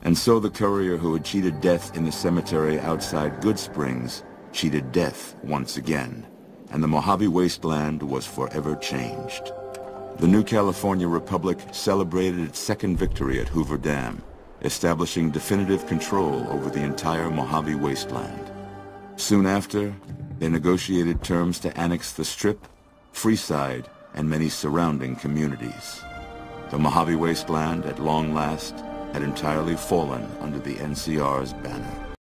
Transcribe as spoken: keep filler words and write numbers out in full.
And so the courier who had cheated death in the cemetery outside Good Springs cheated death once again, and the Mojave Wasteland was forever changed. The new California Republic celebrated its second victory at Hoover Dam, establishing definitive control over the entire Mojave Wasteland. Soon after, they negotiated terms to annex the Strip, Freeside, and many surrounding communities. The Mojave Wasteland, at long last, had entirely fallen under the N C R's banner.